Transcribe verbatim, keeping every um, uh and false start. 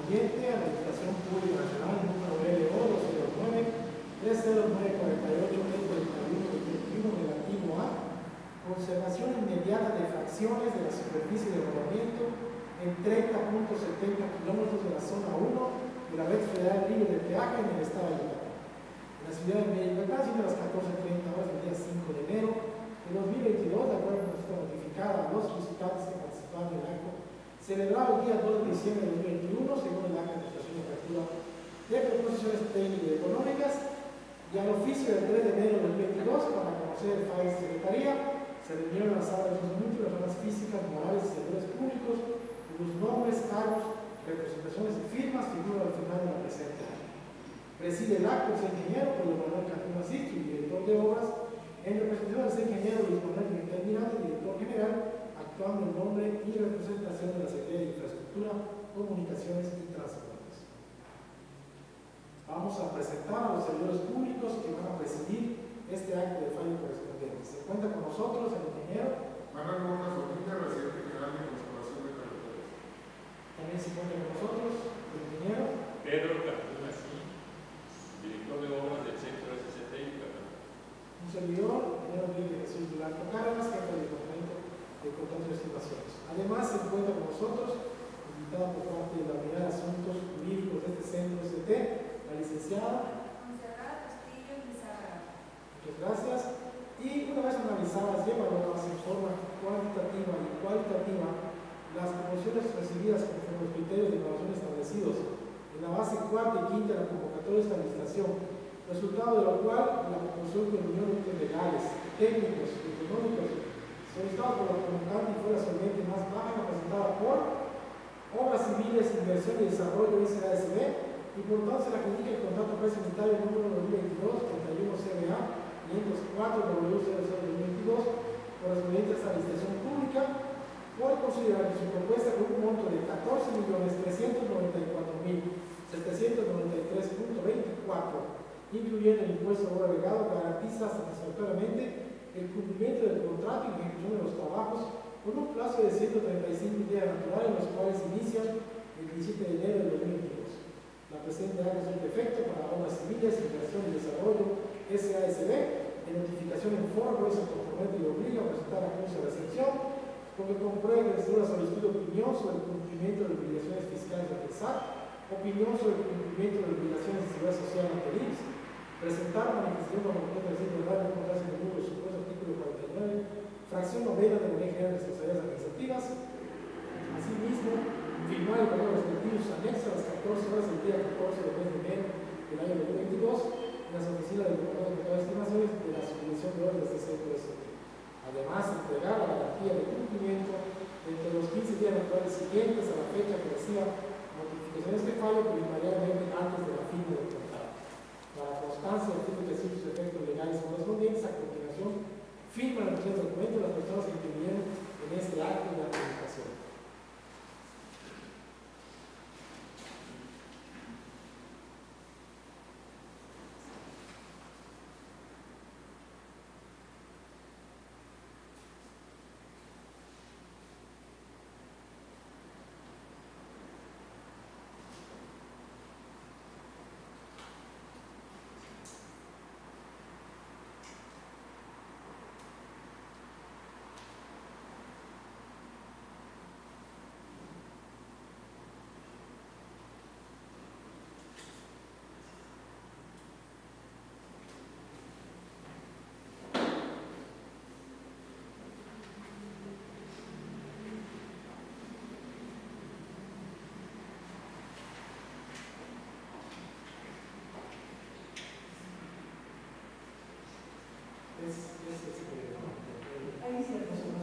correspondiente a la licitación pública nacional número L O dos cero nueve tres cero nueve cuatro ocho tres cuarenta y uno veintiuno relativo a conservación inmediata de fracciones de la superficie de rodamiento en treinta punto setenta kilómetros de la zona uno de la red federal libre de peaje en el estado de Yucatán. En la ciudad de Mérida, Yucatán, siendo las catorce treinta horas del día cinco de enero de dos mil veintidós, de acuerdo con la cita notificada a los solicitantes que participaron en el acto, celebrado el día dos de diciembre de dos mil veintiuno, según el acta de prestación operativa de proposiciones técnicas y económicas, y al oficio del tres de enero de dos mil veintidós, para conocer el fallo de secretaría, se reunieron en la sala de funcionamiento de las personas físicas, morales y servidores públicos, cuyos nombres, cargos, representaciones y firmas figuran al final de la presente año. Preside el acto el señor ingeniero Pedro Manuel Cantú Masich, director de obras, en representación del señor ingeniero Luis Manuel Pimentel Miranda, director general, actuando en nombre y representación de la Secretaría de Infraestructura, Comunicaciones y Transportes. Vamos a presentar a los servidores públicos que van a presidir este acto de fallo correspondiente. Se cuenta con nosotros el ingeniero Manuel Gómez Domínguez, residente general de conservación de carreteras. También se cuenta con nosotros el ingeniero Pedro Cantú Masich, director de obras del Centro S C T Yucatán. Un servidor, el ingeniero Luis de Jesús Blanco Cárdenas, jefe del departamento de control de estimaciones. Además, se encuentra con nosotros, invitada por parte de la Unidad de Asuntos Jurídicos de este Centro S C T, la licenciada Monserrat Castillo Lizárraga. Muchas gracias. Y una vez analizadas y evaluadas en forma cuantitativa y cualitativa las promociones recibidas conforme los criterios de evaluación establecidos en la base cuarta y quinta de la convocatoria de esta licitación, resultado de lo cual la promoción de reuniones legales, técnicos y económicos solicitados por la convocante y fue la solamente más baja presentada por Obras Civiles, Inversión y Desarrollo S A S B, y por tanto se le adjudica el contrato presunitario número dos mil veintidós treinta y uno C B A quinientos cuatro W cero cero dos mil veintidós correspondiente a esta licitación pública, por considerar que su propuesta con un monto de catorce millones trescientos noventa y cuatro mil setecientos noventa y tres punto veinticuatro, incluyendo el impuesto sobre agregado, garantiza satisfactoriamente el cumplimiento del contrato y ejecución de los trabajos con un plazo de ciento treinta y cinco días naturales, los cuales inician el diecisiete de enero de dos mil veintidós. La presente acta es un defecto para Obras Civiles, Inversión y Desarrollo S A S B, en notificación en forma se compromete y obliga a presentar acusa de recepción, con que compruebe que recibió la solicitud de opinión sobre el cumplimiento de obligaciones fiscales de S A C, opinión sobre el cumplimiento de obligaciones de seguridad social ante el I M S S, presentar manifestación con objeto de decir verdad no encontrarse en el número de supuesto artículo cuarenta y nueve, fracción novena de la Ley General de Responsabilidades Administrativas. Asimismo, firmar el convenio respectivos anexos a las catorce horas del día catorce del mes de enero del año dos mil veintidós en las oficinas del Departamento de Control de Estimaciones de la Subdirección de Orden de este Centro S T. Además, entregar la garantía de cumplimiento entre los quince días naturales siguientes a la fecha que reciba notificación de este fallo, primariamente antes de la firma del contrato. Para constancia de efectos específicos y efectos legales correspondientes, a continuación, firman el presente documento las personas que intervinieron en este acto de la comunicación. Es, es, es, eh, Ahí sí.